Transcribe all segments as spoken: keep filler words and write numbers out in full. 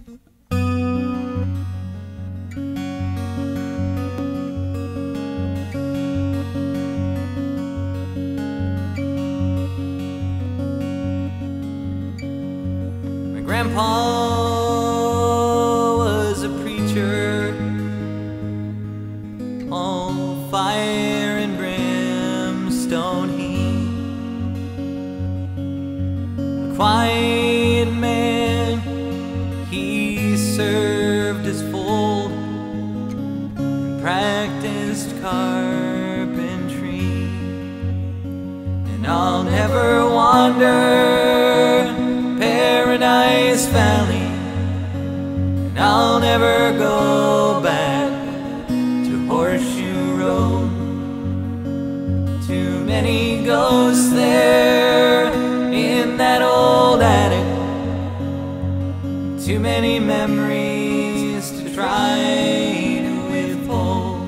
My grandpa was a preacher, all fire and brimstone he, a quiet man, he served his fold and practiced carpentry. And I'll never wander Paradise Valley, and I'll never go back to Horseshoe Road. Too many ghosts there in that old attic, too many memories to try to withhold.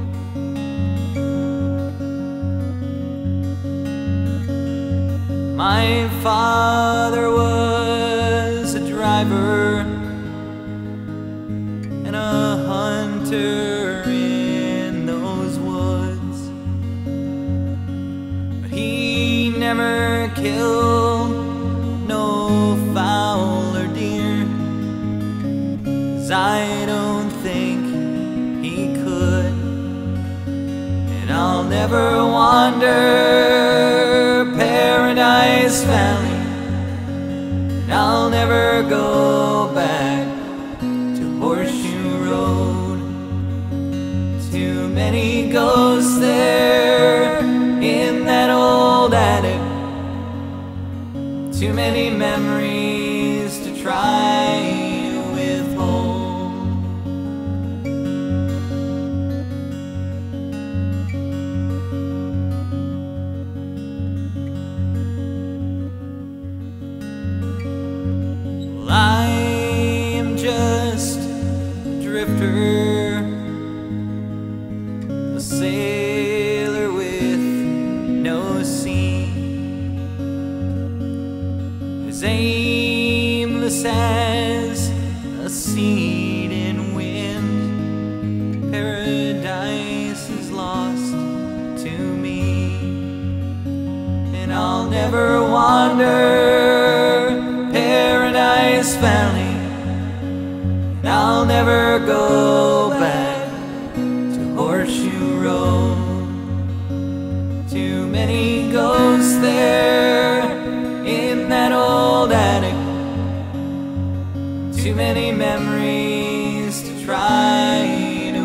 My father was a driver and a hunter in those woods, but he never killed no fowl or deer, 'cause I don't think he could. And I'll never wander Paradise Valley, and I'll never go back to Horseshoe Road. Too many ghosts there in that old attic, too many memories to try to withhold. Well, I am just a drifter, a sailor with no sea, as aimless as a seed in wind. Paradise is lost to me, and I'll never wander Paradise Valley, and I'll never go back to Horseshoe Road. Too many ghosts there in that old attic, too many memories to try to